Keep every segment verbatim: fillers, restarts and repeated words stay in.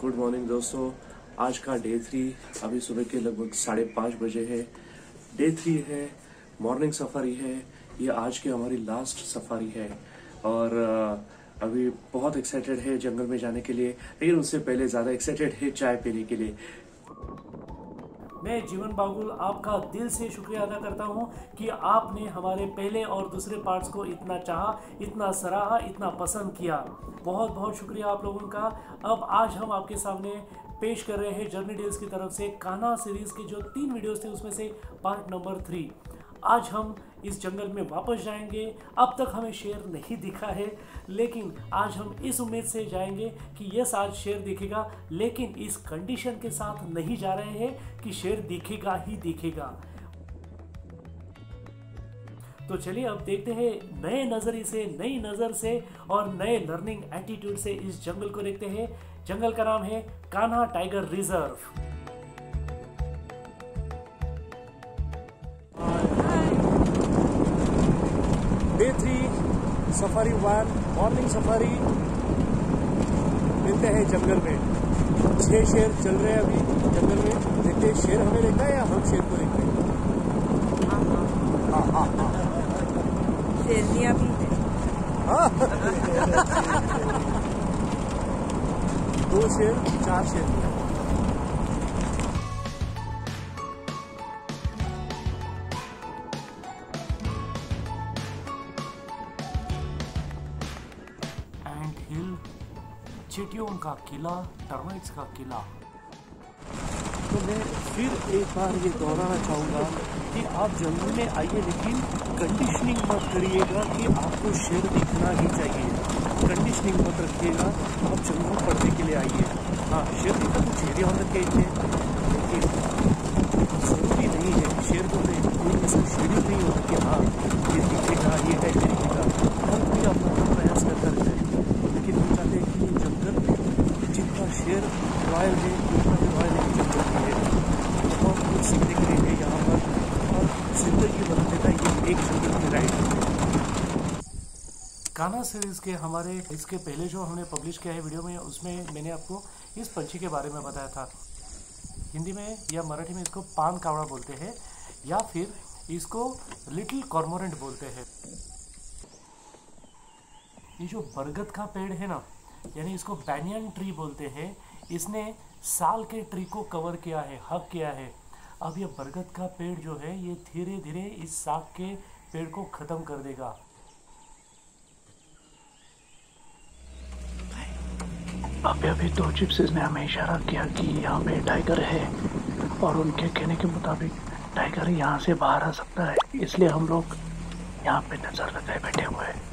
Good morning दोस्तों। आज का डे थ्री, अभी सुबह के लगभग साढ़े पाँच बजे है। डे थ्री है, मॉर्निंग सफारी है। ये आज की हमारी लास्ट सफारी है और अभी बहुत एक्साइटेड है जंगल में जाने के लिए, लेकिन उससे पहले ज़्यादा एक्साइटेड है चाय पीने के लिए। मैं जीवन बागुल आपका दिल से शुक्रिया अदा करता हूं कि आपने हमारे पहले और दूसरे पार्ट्स को इतना चाहा, इतना सराहा, इतना पसंद किया। बहुत बहुत शुक्रिया आप लोगों का। अब आज हम आपके सामने पेश कर रहे हैं जर्नी डेल्स की तरफ से कान्हा सीरीज़ के जो तीन वीडियोस थे उसमें से पार्ट नंबर थ्री। आज हम इस जंगल में वापस जाएंगे। अब तक हमें शेर नहीं दिखा है, लेकिन आज हम इस उम्मीद से जाएंगे कि यस आज शेर दिखेगा, लेकिन इस कंडीशन के साथ नहीं जा रहे हैं कि शेर दिखेगा ही दिखेगा। तो चलिए अब देखते हैं नए नज़रिए से, नई नज़र से और नए लर्निंग एटीट्यूड से इस जंगल को देखते हैं। जंगल का नाम है Kanha tiger reserve. Day three safari one, morning safari. मिलते हैं जंगल में। छह शेर चल रहे हैं अभी जंगल में। देखते हैं शेर हमें देखता है या हम शेर को देखते हैं। हाँ हाँ हाँ शेरनियाँ भी है। हाँ दो शेर, चार शेर। चींटियों का किला, टर्माइट्स का किला। तो मैं फिर एक बार ये दोहराना चाहूँगा कि आप जंगल में आइए, लेकिन कंडीशनिंग मत करिएगा कि आपको शेर दिखना ही चाहिए। कंडीशनिंग मत रखिएगा, आप जंगल पढ़ने के लिए आइए। हाँ, शेर दिखा तो शेर यहाँ तक कहते हैं, लेकिन ज़रूरी नहीं है शेर को कोई ऐसा शेड्यूल नहीं होता कि हाँ ये दिखेगा, ये है, ये दिखेगा। हर कोई अपना प्रयास करता रहता है, लेकिन हम चाहते हैं कि जंगल में जितना शेर रॉयल है उतना भी रॉयल है जंगल भी है। बहुत कुछ सीखने के लिए है यहाँ पर और जिंदगी बदल देता है ये एक जंगल की राइड। कान्हा सीरीज़ के हमारे इसके पहले जो हमने पब्लिश किया है वीडियो में, उसमें मैंने आपको इस पंछी के बारे में बताया था। हिंदी में या मराठी में इसको पान कावड़ा बोलते हैं या फिर इसको लिटिल कॉर्मोरेंट बोलते हैं। ये जो बरगद का पेड़ है ना, यानी इसको बैनियन ट्री बोलते हैं, इसने साल के ट्री को कवर किया है, हक किया है। अब ये बरगद का पेड़ जो है ये धीरे धीरे इस साग के पेड़ को ख़त्म कर देगा। अभी अभी दो जिप्सीज ने हमें इशारा किया कि यहाँ पे टाइगर है और उनके कहने के मुताबिक टाइगर यहाँ से बाहर आ सकता है, इसलिए हम लोग यहाँ पे नज़र लगाए बैठे हुए हैं।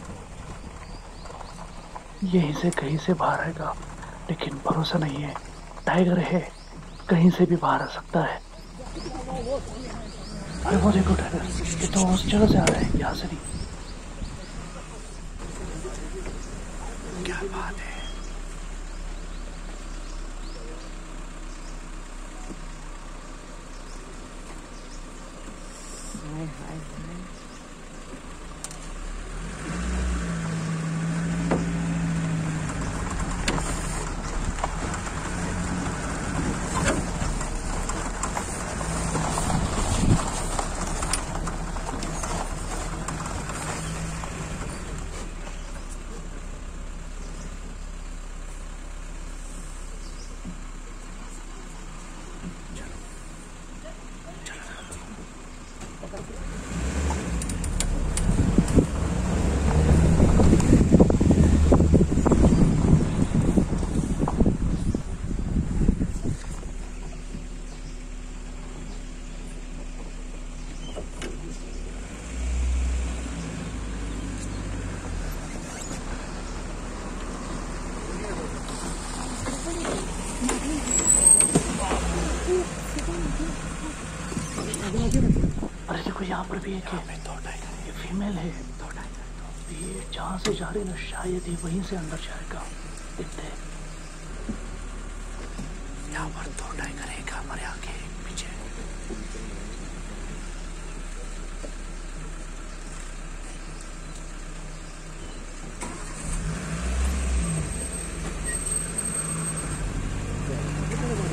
यहीं से कहीं से बाहर आएगा, लेकिन भरोसा नहीं है। टाइगर है, कहीं से भी बाहर आ सकता है। अरे वो देखो टाइगर, ये तो उस जगह से आ रहा है, यहाँ से नहीं। क्या बात है। अरे देखो यहाँ पर भी एक है, ये फीमेल है। ये जहाँ से जा रही ना, शायद ही वहीं से अंदर जाएगा। देखते हैं। यहाँ पर दो टाइगर है हमारे आगे पीछे।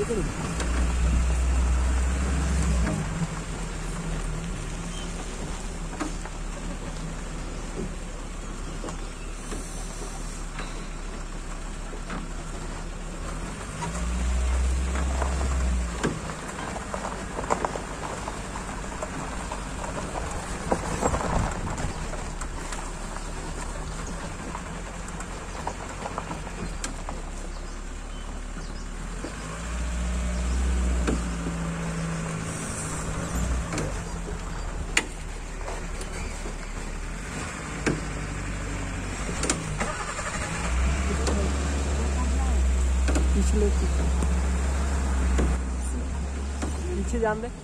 पीछे जान दे,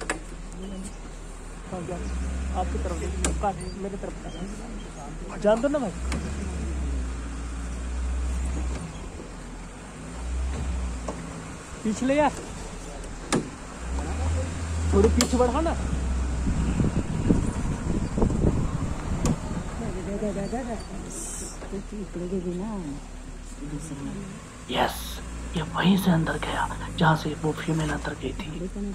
आपकी तरफ मेरे तरफ जान दो ना भाई। पीछे ले यार, थोड़ी पीछे बढ़ा ना। यस, ये वहीं से अंदर गया जहाँ से वो फीमेल अंदर गई थी।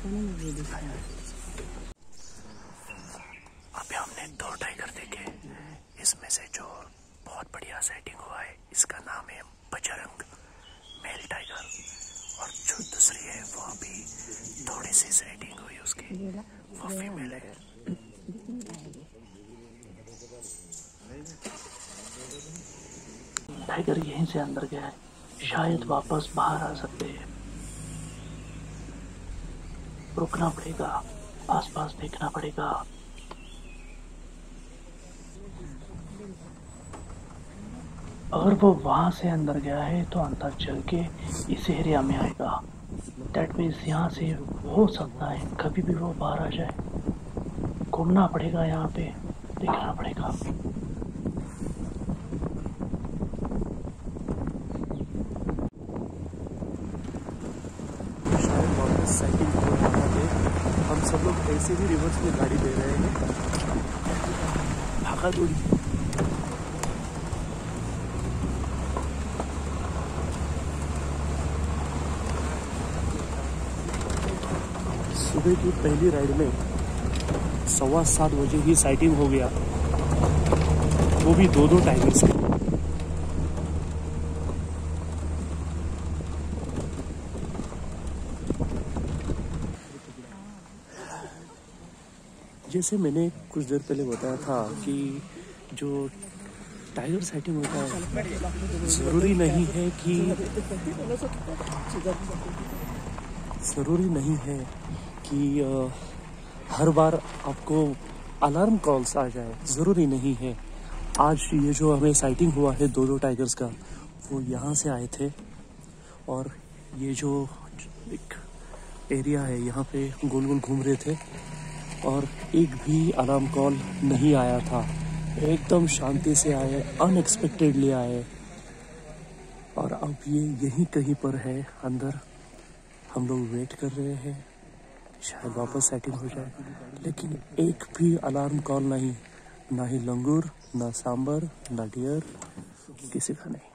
अभी हमने दो टाइगर देखे, इसमें से जो बहुत बढ़िया सेटिंग हुआ है इसका नाम है बजरंग मेल टाइगर, और जो दूसरी है वो अभी थोड़ी सी सेटिंग हुई उसकी, वो फीमेल है। टाइगर यहीं से अंदर गया है, शायद वापस बाहर आ सकते हैं। रुकना पड़ेगा, आसपास देखना पड़ेगा। अगर वो वहां से अंदर गया है तो अंदर चल के इस एरिया में आएगा। दैट मीन्स यहाँ से हो सकता है कभी भी वो बाहर आ जाए। घूमना पड़ेगा, यहाँ पे देखना पड़ेगा। साइकिल हो रहा है, हम सब लोग ऐसे ही रिवर्स में गाड़ी दे रहे हैं। भागा दौड़ी। सुबह की पहली राइड में सवा सात बजे ही साइटिंग हो गया, वो भी दो दो टाइगर्स के। जैसे मैंने कुछ देर पहले बताया था कि जो टाइगर साइटिंग होता है ज़रूरी नहीं है कि ज़रूरी नहीं है कि आ, हर बार आपको अलार्म कॉल्स आ जाए, ज़रूरी नहीं है। आज ये जो हमें साइटिंग हुआ है दो दो टाइगर्स का, वो यहाँ से आए थे, और ये जो एक एरिया है यहाँ पे गोल गोल घूम रहे थे, और एक भी अलार्म कॉल नहीं आया था। एकदम शांति से आए, अनएक्सपेक्टेडली आए, और अब ये यहीं कहीं पर है अंदर। हम लोग वेट कर रहे हैं, शायद वापस सेटिंग हो जाए, लेकिन एक भी अलार्म कॉल नहीं, ना ही लंगूर, ना सांबर, ना डियर, किसी का नहीं।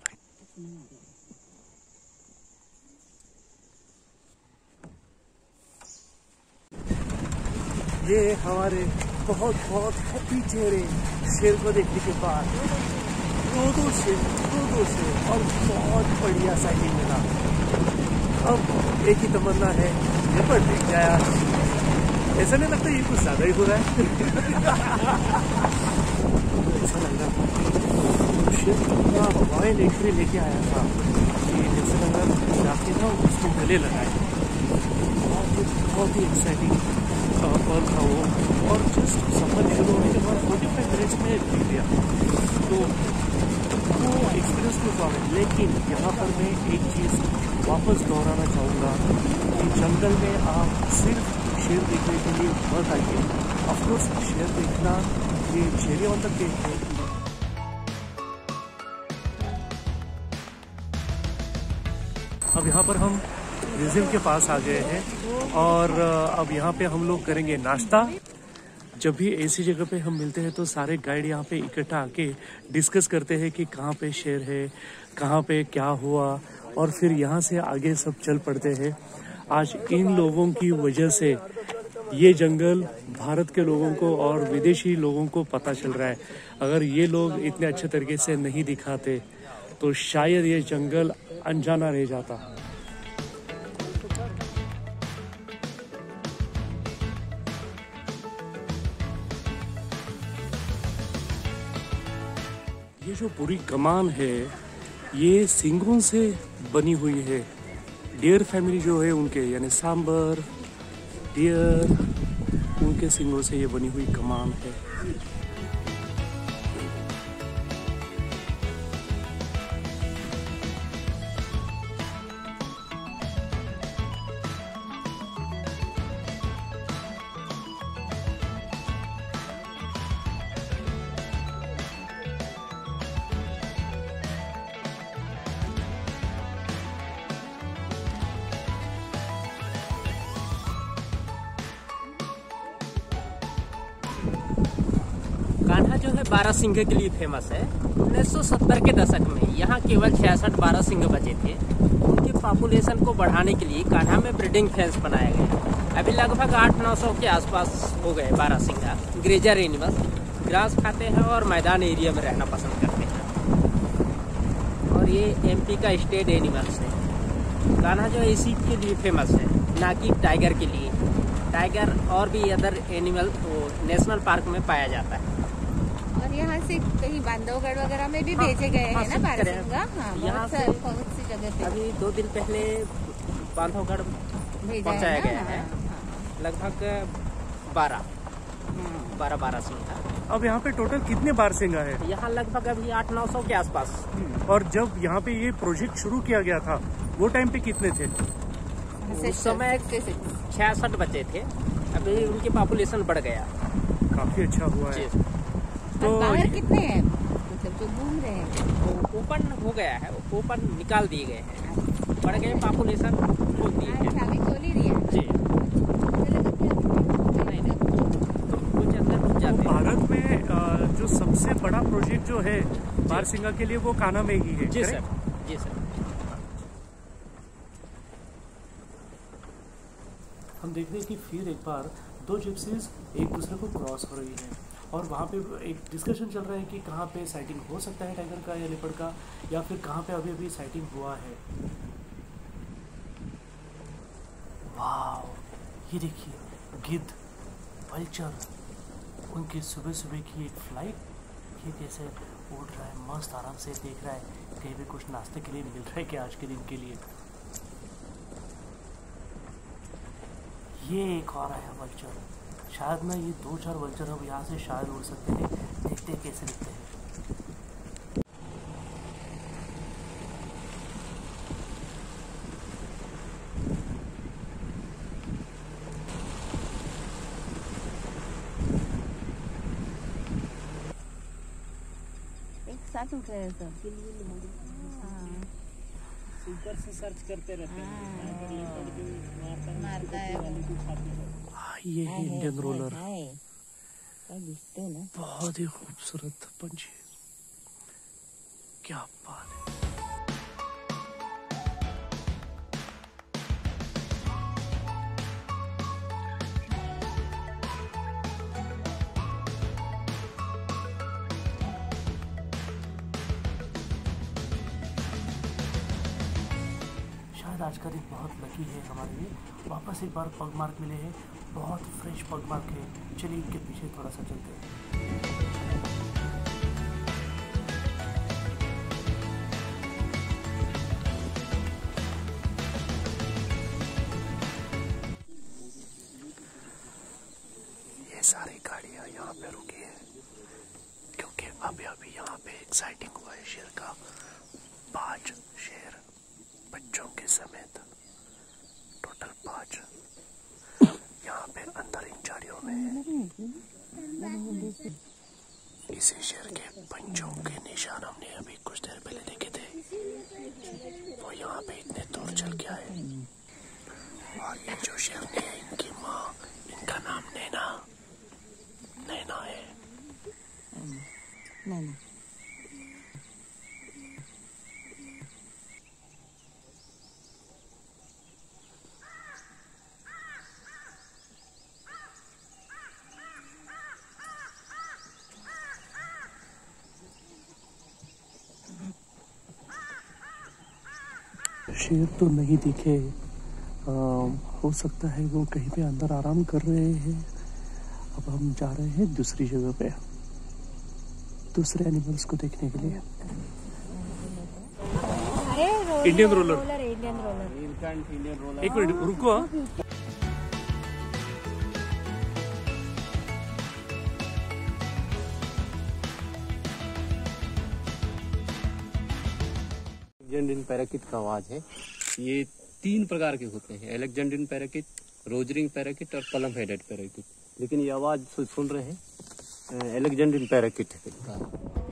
ये हमारे बहुत बहुत हैप्पी चेहरे शेर को देखने के बाद, दो दो शेर दो दो शेर और बहुत बढ़िया साइटिंग मिला। अब एक ही तमन्ना है, लेपर्ड दिख जाए। ऐसा नहीं लगता ये कुछ ज्यादा ही हो रहा है? ऐसा लग रहा शेर पूरा रॉयल एंट्री लेके आया था कि जैसे लग रहा जाके ना उसको गले लगाए। बहुत ही एक्साइटिंग पल था वो, और जस्ट सफर शुरू होने के बाद फोर्टी फाइव मिनट्स में दिख गया, तो वो एक्सपीरियंस कुछ हुआ। लेकिन यहाँ पर मैं एक चीज़ वापस दोहराना चाहूँगा कि जंगल में आप सिर्फ शेर देखने के लिए मत आइए। ऑफकोर्स शेर देखना ये चेरी ऑन द केक है। अब यहाँ पर हम म्यूजियम के पास आ गए हैं, और अब यहाँ पे हम लोग करेंगे नाश्ता। जब भी ऐसी जगह पे हम मिलते हैं तो सारे गाइड यहाँ पे इकट्ठा आके डिस्कस करते हैं कि कहाँ पे शेर है, कहाँ पे क्या हुआ, और फिर यहाँ से आगे सब चल पड़ते हैं। आज इन लोगों की वजह से ये जंगल भारत के लोगों को और विदेशी लोगों को पता चल रहा है। अगर ये लोग इतने अच्छे तरीके से नहीं दिखाते तो शायद ये जंगल अनजाना रह जाता। ये जो पूरी कमान है ये सींगों से बनी हुई है। डियर फैमिली जो है उनके, यानी सांबर डियर, उनके सींगों से ये बनी हुई कमान है। कान्हा जो है बारासिंघा के लिए फेमस है। उन्नीस सौ सत्तर के दशक में यहाँ केवल छियासठ बारासिंघा बचे थे। उनकी पॉपुलेशन को बढ़ाने के लिए कान्हा में ब्रीडिंग फेंस बनाया गया। अभी लगभग आठ नौ सौ के आसपास हो गए बारासिंघा। ग्रेजर एनिमल्स ग्रास खाते हैं और मैदान एरिया में रहना पसंद करते हैं। और ये एमपी का स्टेट एनिमल्स है। कान्हा जो है इसी के लिए फेमस है, ना कि टाइगर के लिए। टाइगर और भी अदर एनिमल वो नेशनल पार्क में पाया जाता है। और यहाँ से कहीं बांधवगढ़ वगैरह में भी भेजे गए हैं ना बारहसिंगा। हाँ, यहाँ से बहुत सी जगह पे अभी दो दिन पहले बांधवगढ़ पहुँचाया गया है। लगभग बारह बारह बारहसिंगा। अब यहाँ पे टोटल कितने बारहसिंगा है? यहाँ लगभग अभी आठ नौ सौ के आसपास। और जब यहाँ पे ये प्रोजेक्ट शुरू किया गया था वो टाइम पे कितने थे? उस समय छियासठ बचे थे। अभी उनकी पॉपुलेशन बढ़ गया। काफी अच्छा हुआ है। तो बाहर कितने हैं मतलब जो घूम रहे हैं? ओपन हो गया है, ओपन निकाल दिए गए हैं, बढ़ गए पॉपुलेशन होती है। चाबी खोल ही दिया जी। नहीं नहीं तो कुछ अंदर घुस जाते हैं। भारत में जो सबसे बड़ा प्रोजेक्ट जो है बारहसिंगा के लिए वो कान्हा में ही है। जी सर, जी सर। हम देखते हैं कि फिर एक बार दो जिप्सीज एक दूसरे को क्रॉस हो रही हैं और वहाँ पे एक डिस्कशन चल रहा है कि कहाँ पे साइटिंग हो सकता है टाइगर का या लेपर्ड का, या फिर कहाँ पे अभी अभी साइटिंग हुआ है। वाह, ये देखिए गिद्ध, वल्चर, उनकी सुबह सुबह की एक फ्लाइट ये कैसे उड़ रहा है, मस्त आराम से देख रहा है कहीं भी कुछ नाश्ते के लिए मिल रहा है क्या आज के दिन के लिए। ये एक और आया वल्चर, शायद ना ये दो चार वल्चर अब यहाँ से शायद उड़ सकते हैं। देखते हैं कैसे दिखते हैं। एक साथ उठ रहे हैं सब। ऊपर से सर्च करते रहते हैं, मारता है ये है इंडियन रोलर, दिखते ना बहुत ही खूबसूरत पंछी, क्या बात है। आज का दिन बहुत लकी है हमारे लिए, वापस एक बार पग मार्क मिले हैं, बहुत फ्रेश पग मार्क है। चलिए इनके पीछे थोड़ा सा चलते हैं। ये सारी गाड़ियाँ यहाँ पे रुकी है क्योंकि अभी अभी यहाँ पे एक्साइटिंग हुआ है शेर का। पांच शेर बच्चों के समेत, टोटल पांच यहाँ पे अंदर इन झाड़ियों में है। इसी शेर के पंचों के निशान हमने अभी कुछ देर पहले देखे थे, वो यहाँ पे इतने दूर चल के आए। और ये जो शेरनी है इनकी माँ, इनका नाम नैना नैना है। नैना शेर तो नहीं दिखे, आ, हो सकता है वो कहीं पे अंदर आराम कर रहे हैं। अब हम जा रहे हैं दूसरी जगह पे दूसरे एनिमल्स को देखने के लिए। Indian roller, Indian roller. एक मिनट रुको। एलेक्जेंड्रियन पैराकिट का आवाज है। ये तीन प्रकार के होते हैं, एलेक्जेंड्रियन पैराकिट, रोजरिंग पैराकिट और कलम हेडेड पैराकिट। लेकिन ये आवाज सुन रहे हैं एलेक्जेंड्रियन पैराकिट का।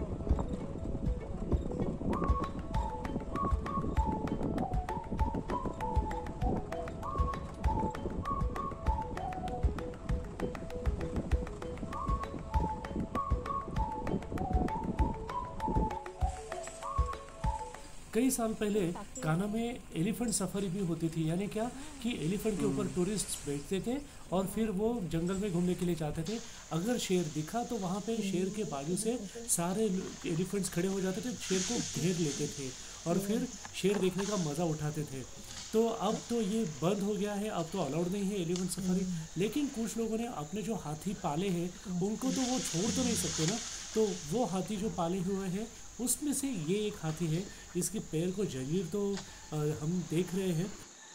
कई साल पहले कान्हा में एलिफेंट सफारी भी होती थी, यानी क्या कि एलिफेंट के ऊपर टूरिस्ट बैठते थे और फिर वो जंगल में घूमने के लिए जाते थे। अगर शेर दिखा तो वहाँ पे शेर के बाजू से सारे एलिफेंट्स खड़े हो जाते थे, शेर को घेर लेते थे और फिर शेर देखने का मज़ा उठाते थे। तो अब तो ये बंद हो गया है, अब तो अलाउड नहीं है एलिफेंट सफारी। लेकिन कुछ लोगों ने अपने जो हाथी पाले हैं उनको तो वो छोड़ तो नहीं सकते ना, तो वो हाथी जो पाले हुए हैं उसमें से ये एक हाथी है। इसके पैर को जंजीर तो आ, हम देख रहे हैं।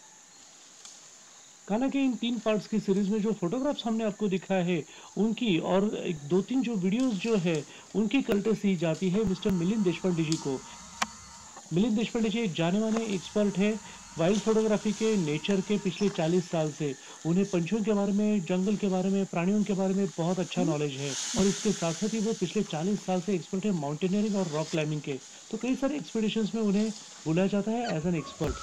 कान्हा के इन तीन पार्ट्स की सीरीज में जो फोटोग्राफ्स हमने आपको दिखाया है उनकी और एक दो तीन जो वीडियोस जो है उनकी कल्टसी जाती है मिस्टर मिलिंद देशपांडे जी को। मिलिंद देशपांडे जी एक जाने माने एक्सपर्ट है वाइल्ड फोटोग्राफी के, नेचर के। पिछले चालीस साल से उन्हें पंछियों के बारे में, जंगल के बारे में, प्राणियों के बारे में बहुत अच्छा नॉलेज है और इसके साथ साथ ही वो पिछले चालीस साल से एक्सपर्ट है माउंटेनियरिंग और रॉक क्लाइंबिंग के। तो कई सारे एक्सपीडिशंस में उन्हें बुलाया जाता है एज एन एक्सपर्ट।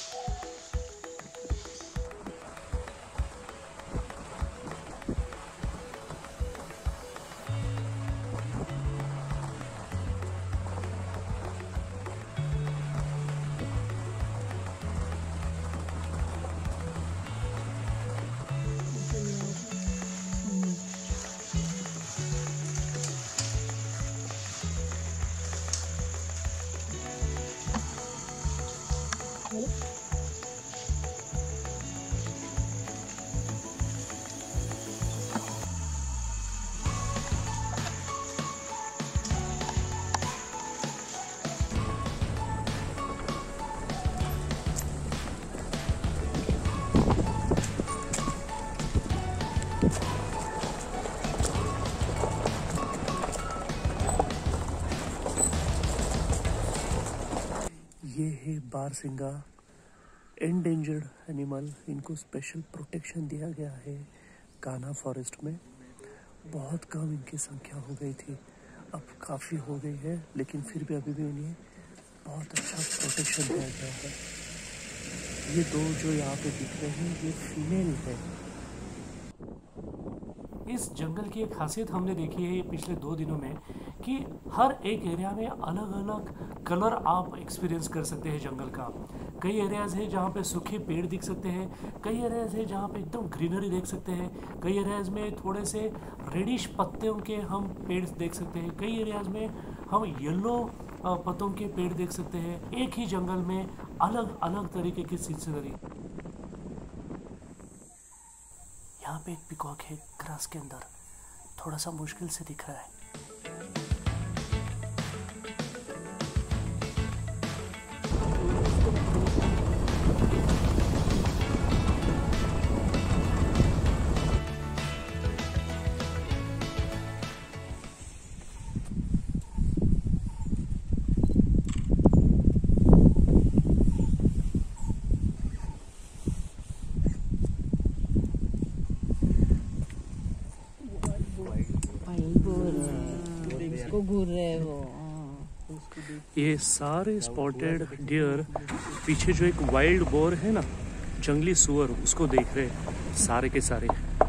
ये है बारसिंगा, एंडेंजर्ड एनिमल। इनको स्पेशल प्रोटेक्शन दिया गया है कान्हा फॉरेस्ट में। बहुत कम इनकी संख्या हो गई थी, अब काफ़ी हो गई है, लेकिन फिर भी अभी भी उन्हें बहुत अच्छा प्रोटेक्शन दिया गया है। ये दो जो यहाँ पे दिख रहे हैं ये फीमेल है। इस जंगल की एक खासियत हमने देखी है पिछले दो दिनों में कि हर एक एरिया में अलग अलग कलर आप एक्सपीरियंस कर सकते हैं जंगल का। कई एरियाज़ है जहाँ पे सूखे पेड़ दिख सकते हैं, कई एरियाज़ है जहाँ पे एकदम ग्रीनरी देख सकते हैं, कई एरियाज़ में थोड़े से रेडिश पत्तों के हम पेड़ देख सकते हैं, कई एरियाज़ में हम येलो पत्तों के पेड़ देख सकते हैं। एक ही जंगल में अलग अलग तरीके की सीनरी। यहाँ पे एक पिकॉक है ग्रास के अंदर, थोड़ा सा मुश्किल से दिख रहा है। घूर रहे वो। ये सारे स्पॉटेड डियर पीछे जो एक वाइल्ड बोर है ना, जंगली सुअर, उसको देख रहे सारे के सारे।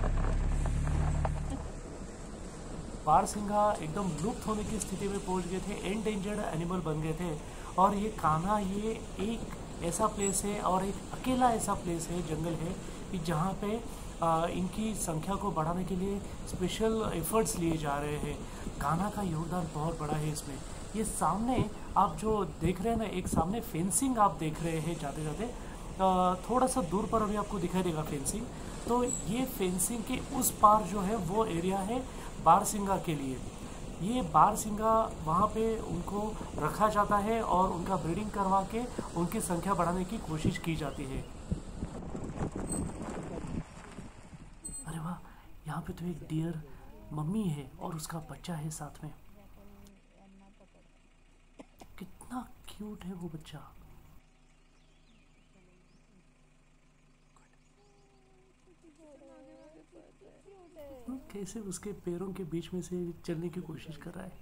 बारसिंघा एकदम लुप्त होने की स्थिति में पहुंच गए थे, एंडेंजर्ड एनिमल बन गए थे। और ये कान्हा ये एक ऐसा प्लेस है और एक अकेला ऐसा प्लेस है, जंगल है कि जहाँ पे आ, इनकी संख्या को बढ़ाने के लिए स्पेशल एफर्ट्स लिए जा रहे हैं। कान्हा का योगदान बहुत बड़ा है इसमें। ये सामने आप जो देख रहे हैं ना, एक सामने फेंसिंग आप देख रहे हैं जाते जाते, थोड़ा सा दूर पर अभी आपको दिखाई देगा फेंसिंग। तो ये फेंसिंग के उस पार जो है वो एरिया है बारसिंगा के लिए। ये बारसिंगा वहाँ पे उनको रखा जाता है और उनका ब्रीडिंग करवा के उनकी संख्या बढ़ाने की कोशिश की जाती है। अरे वाह, यहाँ पे तो एक डियर मम्मी है और उसका बच्चा है साथ में। कितना क्यूट है वो बच्चा। कैसे उसके पैरों के बीच में से चलने की कोशिश कर रहा है।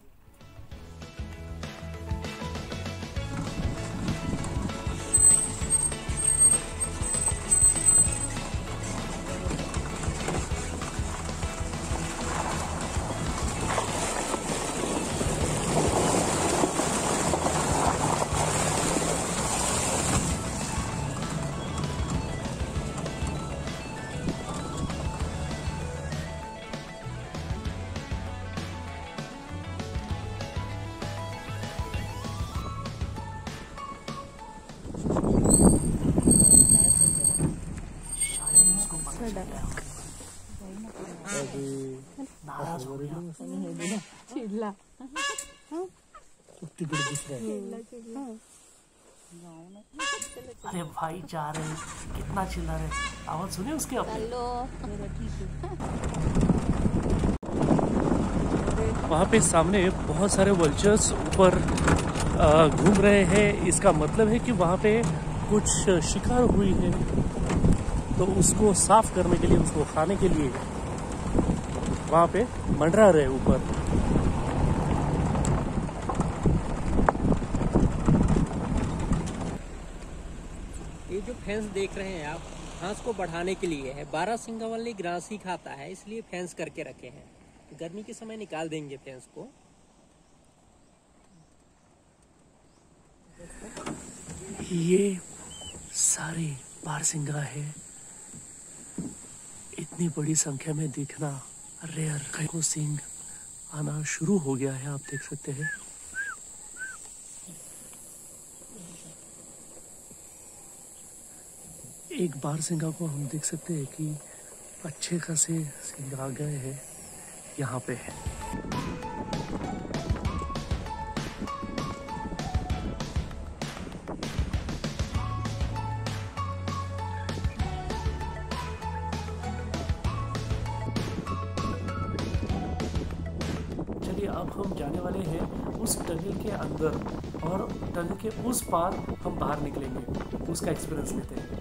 नाराज हो गया। चिल्ला अरे भाई जा रहे हैं, कितना चिल्ला रहे, आवाज सुने उसके अपने। वहाँ पे सामने बहुत सारे वल्चर्स ऊपर घूम रहे हैं। इसका मतलब है कि वहाँ पे कुछ शिकार हुई है, तो उसको साफ करने के लिए, उसको खाने के लिए वहाँ पे मंडरा रहे ऊपर। ये जो फेंस देख रहे हैं आप, घास को बढ़ाने के लिए है। बारहसिंगा वाले घास ही खाता है, इसलिए फेंस करके रखे हैं। गर्मी के समय निकाल देंगे फेंस को। ये सारे बारहसिंगा है। इतनी बड़ी संख्या में दिखना रेयर। कई को सिंह आना शुरू हो गया है, आप देख सकते हैं। एक बारहसिंगा को हम देख सकते हैं कि अच्छे खासे सिंह आ गए हैं यहाँ पे। अब हम जाने वाले हैं उस टनल के अंदर, और टनल के उस पार हम बाहर निकलेंगे, उसका एक्सपीरियंस लेते हैं।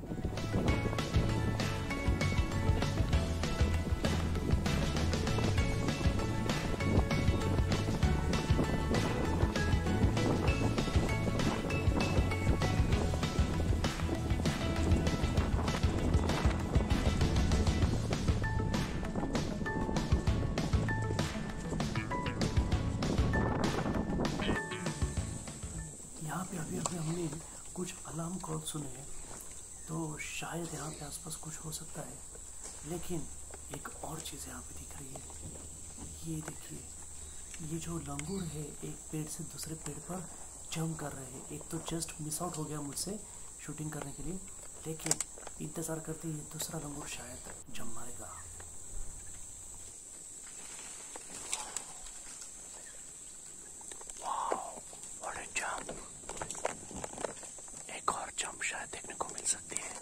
अभी अभी हमने कुछ अलार्म कॉल सुने हैं, तो शायद यहाँ पे आसपास कुछ हो सकता है। लेकिन एक और चीज़ यहाँ पे दिख रही है। ये देखिए, ये जो लंगूर है एक पेड़ से दूसरे पेड़ पर जंप कर रहे हैं। एक तो जस्ट मिस आउट हो गया मुझसे शूटिंग करने के लिए, लेकिन इंतज़ार करते ये दूसरा लंगूर शायद जंप मारेगा। देखने को मिल सकती है।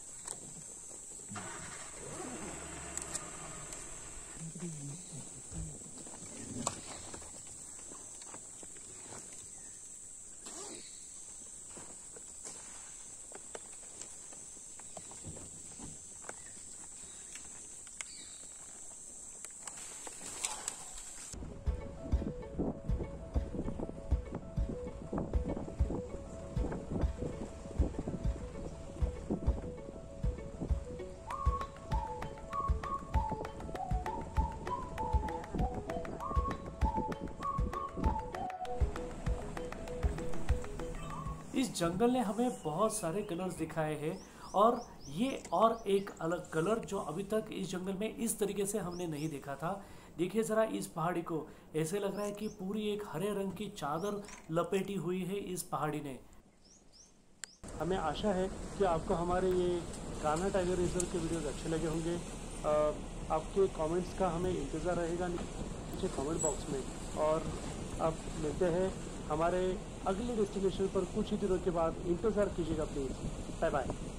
इस जंगल ने हमें बहुत सारे कलर्स दिखाए हैं, और ये और एक अलग कलर जो अभी तक इस जंगल में इस तरीके से हमने नहीं देखा था। देखिए ज़रा इस पहाड़ी को, ऐसे लग रहा है कि पूरी एक हरे रंग की चादर लपेटी हुई है इस पहाड़ी ने। हमें आशा है कि आपको हमारे ये कान्हा टाइगर रिजर्व के वीडियोस अच्छे लगे होंगे। आपके कमेंट्स का हमें इंतज़ार रहेगा नीचे कमेंट बॉक्स में, और अब मिलते हैं हमारे अगले डेस्टिनेशन पर कुछ ही दिनों के बाद। इंतज़ार कीजिएगा प्लीज़। Bye bye.